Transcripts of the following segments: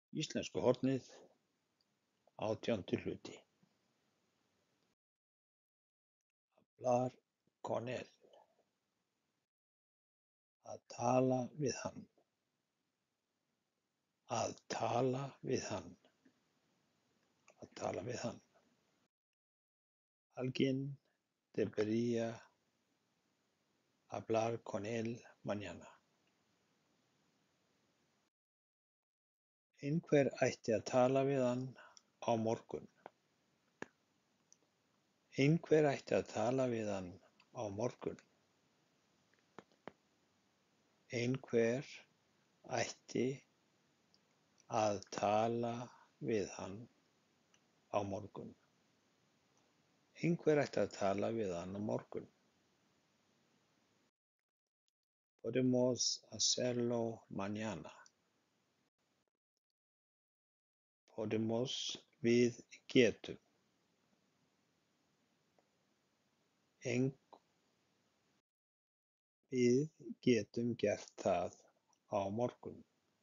Íslenska hornið, 18. hluti. Hablar con él. Að tala við hann. Að tala við hann. Að tala við hann. Alguien debería hablar con él mañana. Einhver ætti að tala við hann á morgun. Einhver ætti að tala við hann á morgun. Einhver ætti að tala við hann á morgun. Einhver ætti að tala við hann á morgun. Podemos hacerlo mañana. Podemos, við getum. Við getum gert það á morgun.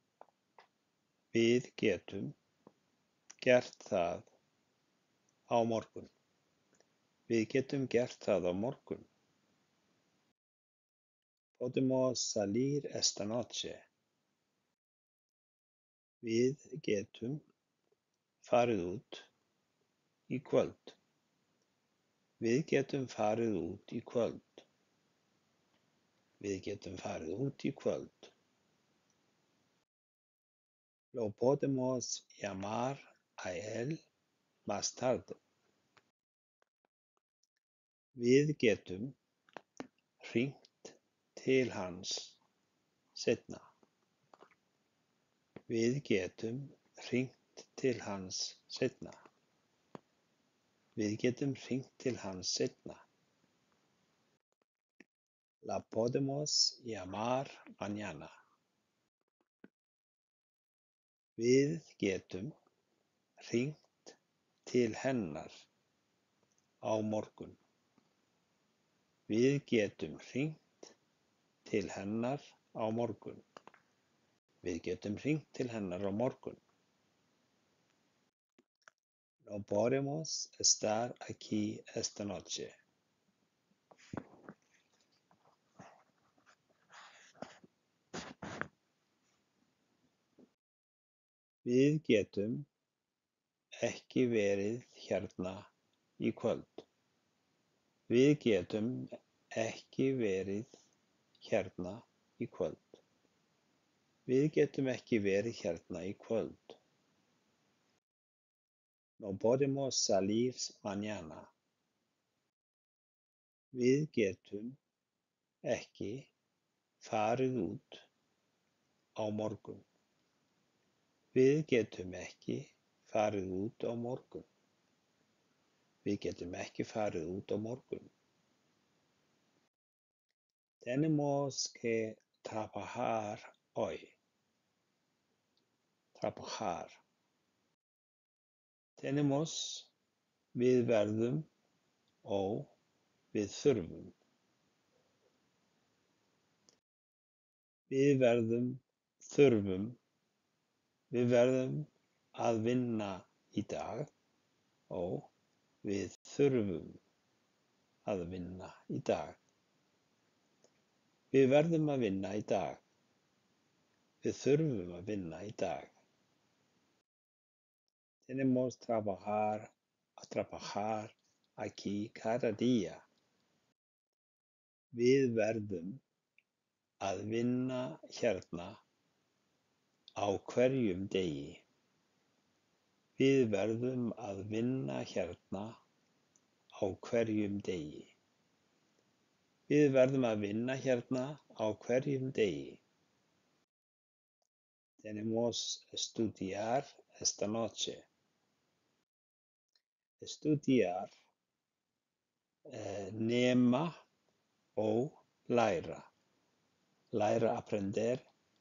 Við getum gert það á morgun. Við getum gert það á morgun. Podemos salir esta noche. Við getum farið út í kvöld. Við getum farið út í kvöld. Við getum farið út í kvöld. Lo podemos llamar a él más tarde. Við getum hringt til hans seinna. Við getum hringt til hans seinna. Við getum hringt til hans seinna. La podemos llamar mañana. Við getum hringt til hennar á morgun. Við getum hringt til hennar á morgun. Við getum hringt til hennar á morgun. No podemos estar aquí esta noche. Við getum ekki verið hérna í kvöld. Við getum ekki verið hérna í kvöld. Við getum ekki verið hérna í kvöld. No podemos salir mañana. Við getum ekki farið út á morgun. Við getum ekki farið út á morgun. Við getum ekki farið út á morgun. Tenemos que trabajar hoy. Trabajar. Tenemos, við verðum, og við þurfum. Við verðum, þurfum. Við verðum að vinna í dag og við þurfum að vinna í dag. Við verðum að vinna í dag. Við þurfum að vinna í dag. Tenemos a trabajar aquí cada día. Við verðum að vinna hérna á hverjum degi. Við verðum að vinna hérna á hverjum degi. Við verðum að vinna hérna á hverjum degi. Tenemos estudiar esta noche. Estudiar, nema og læra. Læra, aprender.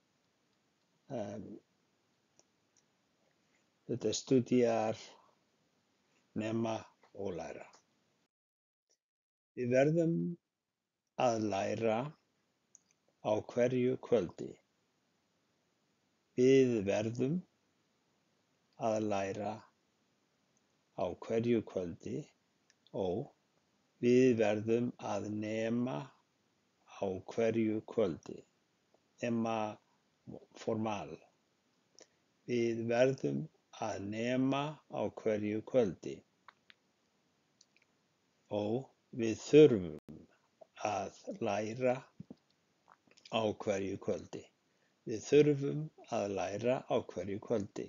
Þetta estudiar, nema og læra. Við verðum að læra á hverju kvöldi. Við verðum að læra á hverju kvöldi og við verðum að nema á hverju kvöldi. Nema formal. Við verðum að nema á hverju kvöldi. Og við þurfum að læra á hverju kvöldi. Við þurfum að læra á hverju kvöldi.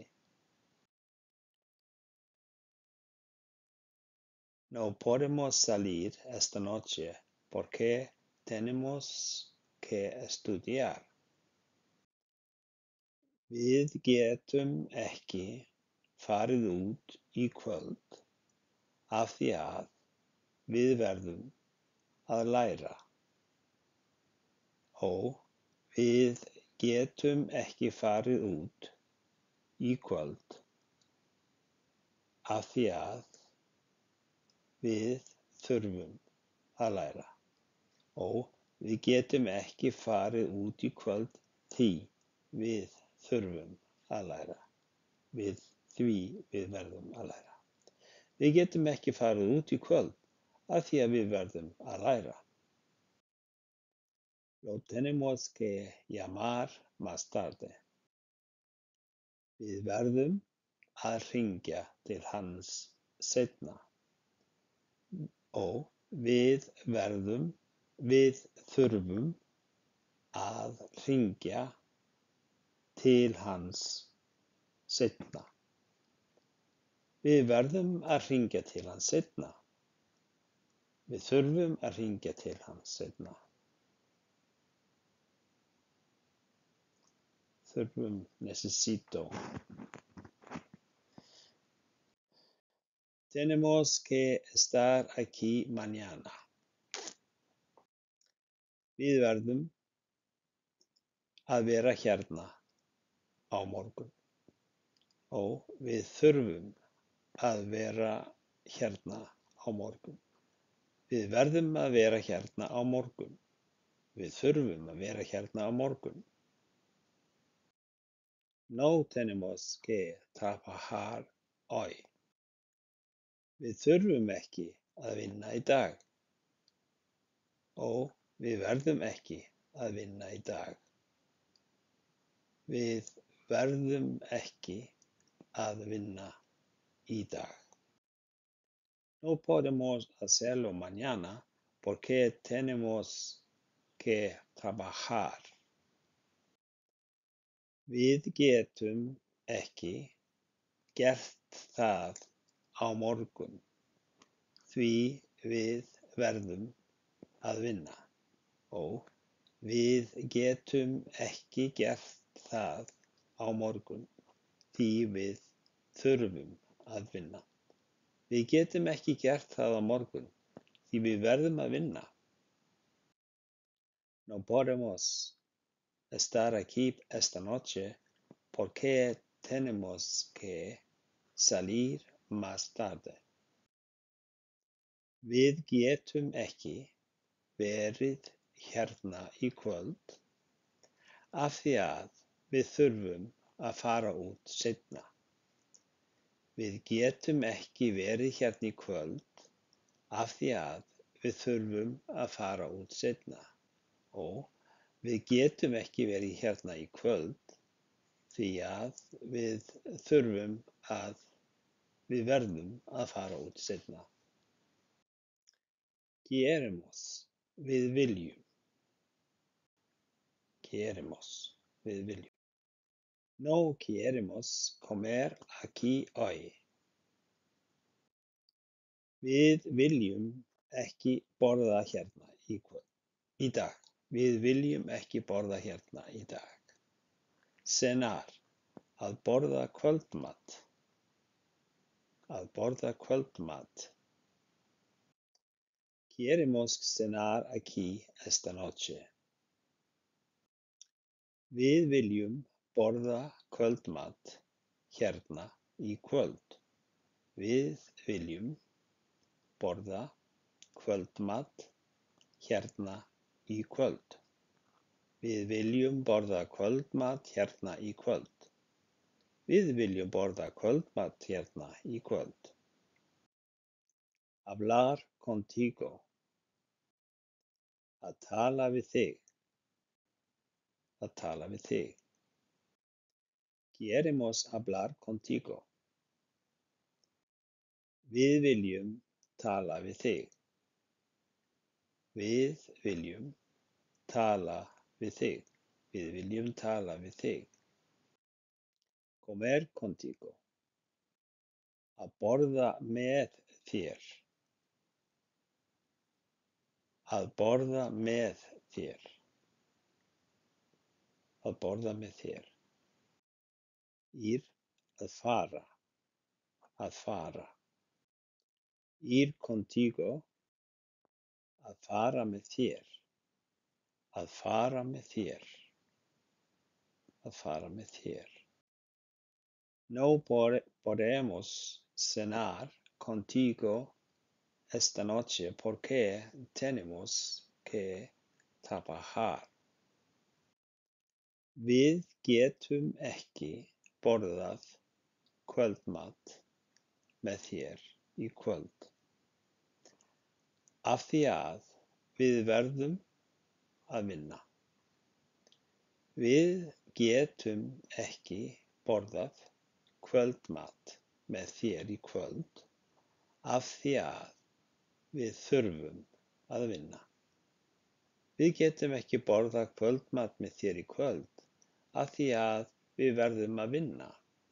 No podemos salir esta noche porque tenemos que estudiar. Við getum ekki farið út í kvöld af því að við verðum að læra. Og við getum ekki farið út í kvöld af því að við þurfum að læra. Og við getum ekki farið út í kvöld því við þurfum að læra. Því við verðum að læra. Við getum ekki farið út í kvöld af því að við verðum að læra. Lo tenemos que llamar más tarde. Við verðum að hringja til hans seinna. Og við þurfum að hringja til hans seinna. Við verðum að hringja til hans seinna. Við þurfum að hringja til hans seinna. Necesito. Tenemos que estar aquí mañana. Við verðum að vera hérna á morgun. Og við þurfum að vera hérna á morgun. Við verðum að vera hérna á morgun. Við þurfum að vera hérna á morgun. No tenemos que trabajar hoy. Við þurfum ekki að vinna í dag. Og við verðum ekki að vinna í dag. Við verðum ekki að vinna í dag. No podemos hacerlo mañana porque tenemos que trabajar. Við getum ekki gert það á morgun því við verðum að vinna. Og við getum ekki gert það á morgun því við þurfum að vinna. Við getum ekki gert það á morgun því við verðum að vinna. No podemos estar aquí esta noche porque tenemos que salir más tarde. Við getum ekki verið hérna í kvöld af því að við þurfum að fara út seinna. Við getum ekki verið hérna í kvöld af því að við þurfum að fara út seinna. Og við getum ekki verið hérna í kvöld því að við verðum að fara út seinna. Queremos, við viljum. Queremos, við viljum. No queremos comer aquí hoy. Við viljum ekki borða hérna í dag. Við viljum ekki borða hérna í dag. Cenar, að borða kvöldmat. Að borða kvöldmat. Queremos cenar aquí esta noche. Við viljum borða kvöldmat hérna í kvöld. Við viljum borða kvöldmat hérna í kvöld. Við viljum borða kvöldmat hérna í kvöld. Við viljum borða kvöldmat hérna í kvöld. Hablar contigo. Að tala við þig. Að tala við þig. Queremos hablar contigo. Við viljum tala við þig. Við viljum tala við þig. Við viljum tala við þig. Comer contigo. Að borða með þér. Að borða með þér. Að borða með þér. Ir að fara. Að fara. Ir contigo. Að fara með þér. Að fara með þér. Að fara með þér. No podemos cenar contigo esta noche porque tenemos que trabajar. Við getum ekki borðað kvöldmat með þér í kvöld. Af því að við verðum að vinna. Við getum ekki borðað kvöldmat með þér í kvöld af því að við þurfum að vinna. Við getum ekki borðað kvöldmat með þér í kvöld af því að við verðum að vinna.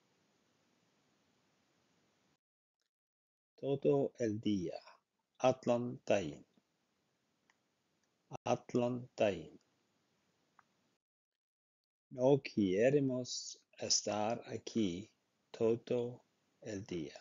Todo el día, allan daginn. Allan daginn. No queremos estar aquí todo el día.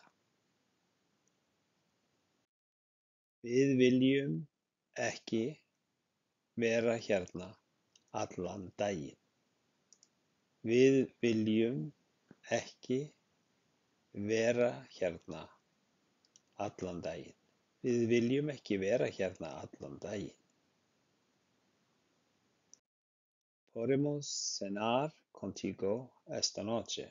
Við viljum ekki vera hérna allan daginn. Við viljum ekki vera hérna allan daginn. Við viljum ekki vera hérna allan daginn. Podemos cenar contigo esta noche.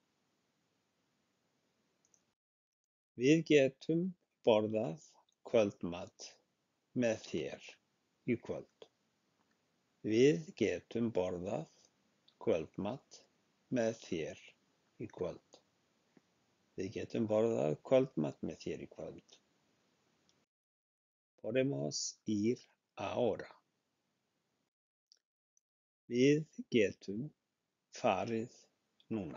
Við getum borðað kvöldmat með þér í kvöld. Við getum borðað kvöldmat með þér í kvöld. Við getum borðað kvöldmat með þér í kvöld. Podemos ir ahora. Við getum farið núna.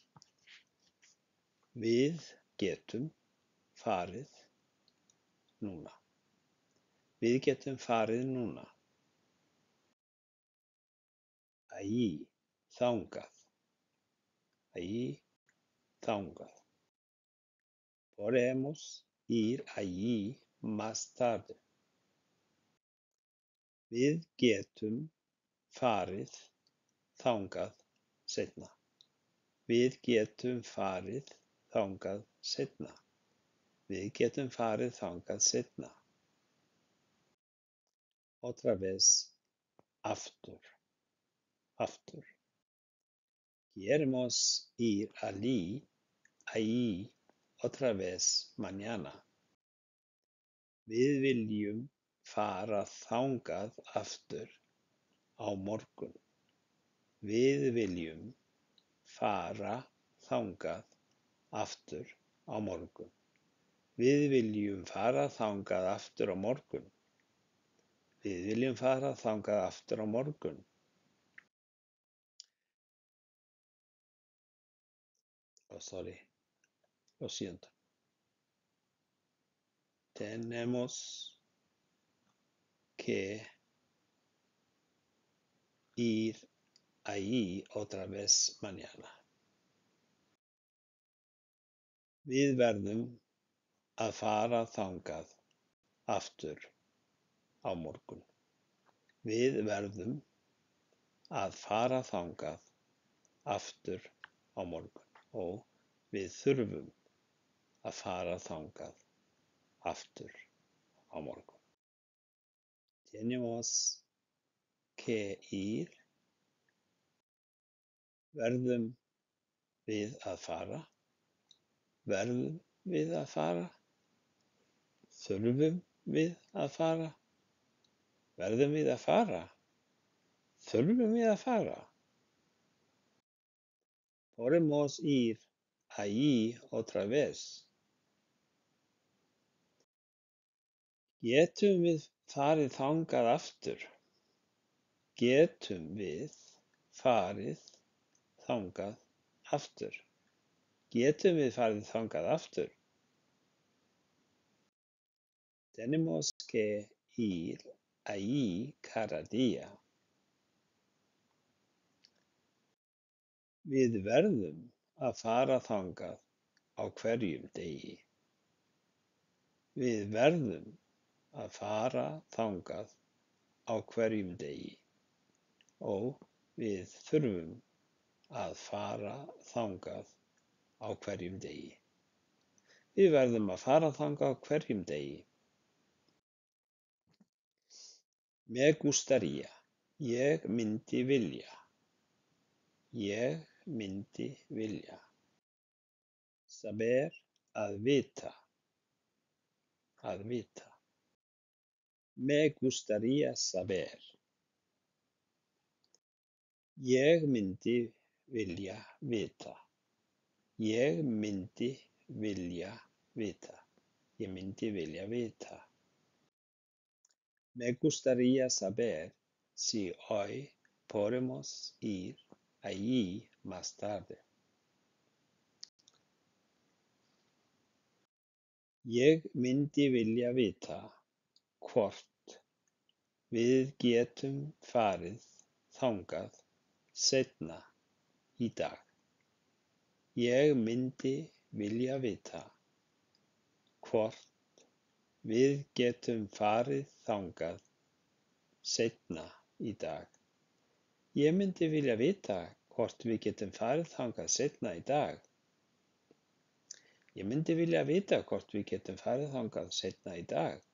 Við getum farið núna. Við getum farið núna. Allí, þangað. Allí, þangað. Podemos ir allí más tarde. Við getum farið þangað seinna. Við getum farið þangað seinna. Við getum farið þangað seinna. Otra vez, aftur. Aftur. Queremos ir allí otra vez mañana. Við viljum fara þangað aftur á morgun. Við viljum fara þangað aftur á morgun. Við viljum fara þangað aftur á morgun. Við viljum fara þangað aftur á morgun. Lo siento. Tenemos que ir allí otra vez mañana. Við verðum að fara þangað aftur á morgun. Við verðum að fara þangað aftur á morgun og við þurfum að fara þangað aftur á morgun. Tenemos que ir. Verðum við að fara? Verðum við að fara? Þurfum við að fara? Verðum við að fara? Þurfum við að fara? Podemos ir allí otra vez. Getum við farið þangað aftur? Getum við farið þangað aftur? Getum við farið þangað aftur? Tenemos que ir allí cada día. Við verðum að fara þangað á hverjum degi. Við verðum að fara þangað á hverjum degi. Og við þurfum að fara þangað á hverjum degi. Við verðum að fara þangað á hverjum degi. Me gustaría. Ég myndi vilja. Ég myndi vilja. Saber, að vita. Að vita. Me gustaría saber. Ég myndi vilja vita. Ég myndi vilja vita. Ég myndi vilja vita. Me gustaría saber si hoy podemos ir allí más tarde. Ég myndi vilja vita hvort við getum farið þangað seinna í dag. Ég myndi vilja vita hvort við getum farið þangað seinna í dag. Ég myndi vilja vita hvort við getum farið þangað seinna í dag. Ég myndi vilja vita hvort við getum farið þangað seinna í dag.